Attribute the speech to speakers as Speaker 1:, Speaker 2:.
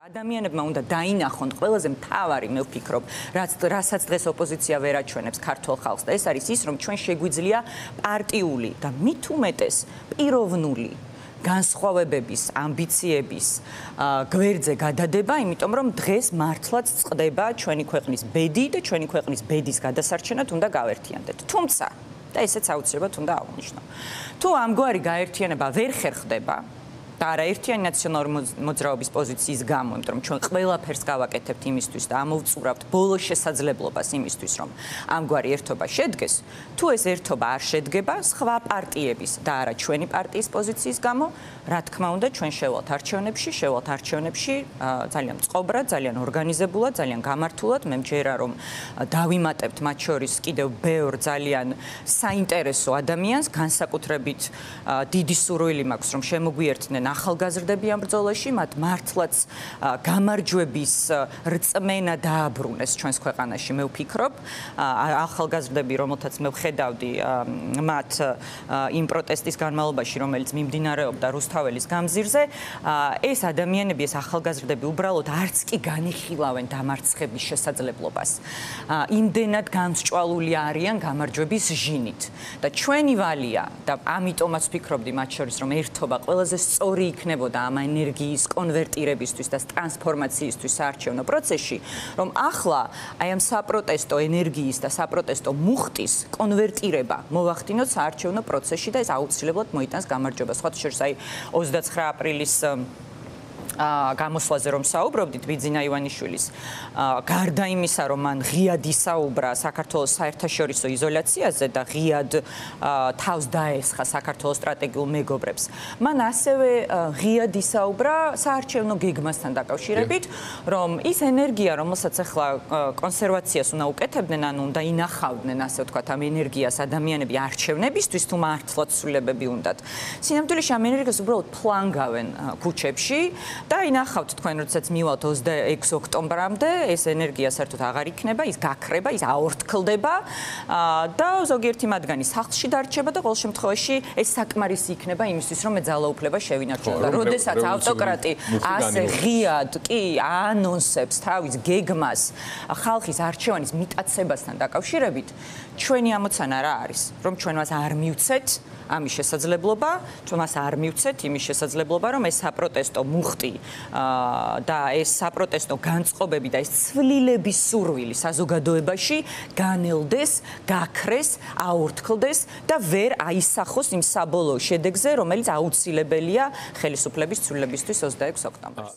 Speaker 1: ადამიანებმა უნდა დაინახონ ყველაზე მთავარი, მე ვფიქრობ, რასაც დღეს ოპოზიცია ვერ აჩვენებს ქართულ ხალხს და ეს არის ის, რომ ჩვენ შეგვიძლია პარტიული და მით უმეტეს პიროვნული განსხვავებების, ამბიციების გვერდზე გადადება, იმიტომ რომ დღეს მართლაც წყდება ჩვენი ქვეყნის ბედი და ჩვენი ქვეყნის ბედის გადასარჩენად უნდა გავერთიანდეთ. თუმცა, და ესეც აუცილებლად უნდა აღვნიშნო, თუ ამგვარი გაერთიანება ვერ ხერხდება და არაერთიანი ნაციონალური მოძრაობის პოზიციის გამო, იმიტომ რომ ჩვენ ყველაფერს გავაკეთებთ იმისთვის და ამოვწურავთ ბოლო შესაძლებლობას იმისთვის, რომ ამგვარი ერთობა შედგეს, თუ ეს ერთობა არ შედგება სხვა პარტიების და არა ჩვენი პარტიის პოზიციის გამო, რა თქმა უნდა, ჩვენ შევალთ არჩევნებში ძალიან წყობრად, ძალიან ორგანიზებულად, ძალიან გამართულად, მე მჯერა რომ დავიმატებთ მათ შორის კიდევ ბევრ ძალიან საინტერესო ადამიანს, განსაკუთრებით დიდი სურვილი მაქვს, რომ შემოგვიერთდნენ ახალგაზრდები ამ ბრძოლაში, მათ მართლაც გამარჯვების რწმენა დააბრუნეს ჩვენს ქვეყანაში, მე ვფიქრობ. ახალგაზრდები, რომელთაც მე ვხედავდი მათ იმ პროტესტის განმავლობაში, რომელიც მიმდინარეობდა რუსთაველის გამზირზე, ეს ადამიანები, ეს ახალგაზრდები უბრალოდ არც კი განიხილავენ დამარცხების შესაძლებლობას. იმდენად გამსჭვალული არიან გამარჯვების ჟინით. და ჩვენი ვალია და ამიტომაც ვფიქრობდი მათ შორის, რომ ერთობა ყველაზე სწორი იქნებოდა ამ ენერგიის კონვერტირებისთვის და ტრანსფორმაციისთვის საარჩევნო პროცესში, რომ ახლა აი ამ საპროტესტო ენერგიის და საპროტესტო მუხტის კონვერტირება მოვახდინოთ საარჩევნო პროცესში და ეს აუცილებლად მოიტანს გამარჯვებას. სხვათა შორის აი 29 აპრილის გამოსვლაზე რომ საუბრობდით ბიძინა ივანიშვილის, გარდა იმისა, რომ მან ღიად ისაუბრა საქართველოს საერთაშორისო იზოლაციაზე და ღიად თავს დაესხა საქართველოს სტრატეგიულ მეგობრებს, მან ასევე ღიად ისაუბრა საარჩევნო გეგმასთან დაკავშირებით, რომ ის ენერგია, რომელსაც ახლა კონსერვაციას უნდა უკეთებდნენ, ანუ უნდა ინახავდნენ, ასე ვთქვათ, ამ ენერგიას ადამიანები არჩევნებისთვის, თუ მართლაც ცვლილებები უნდათ. სინამდვილეში ამ ენერგიას უბრალოდ ფლანგავენ ქუჩებში. და ინახავთ თქვენ, როდესაც მივალთ 26 ოქტომბრამდე, ეს ენერგია საერთოდ აღარ იქნება, ის გაქრება, ის აორთქლდება და ზოგიერთი მათგანი სახლში დარჩება და ყოველ შემთხვევაში ეს საკმარისი იქნება იმისთვის, რომ მე ძალაუფლება შევინარჩუნო. და როდესაც ავტოკრატი ასე ღიად კი აანონსებს თავის გეგმას ხალხის არჩევანის მიტაცებასთან დაკავშირებით, ჩვენი ამოცანა რა არის, რომ ჩვენ მას არ მივცეთ ამის შესაძლებლობა, ჩვენ მას არ მივცეთ იმის შესაძლებლობა, რომ ეს საპროტესტო მუხტი და ეს საპროტესტო განწყობები და ეს ცვლილების სურვილი საზოგადოებაში განელდეს, გაქრეს, აორთქლდეს და ვერ აისახოს იმ საბოლოო შედეგზე, რომელიც აუცილებელია ხელისუფლების ცვლილებისთვის 26 ოქტომბერს.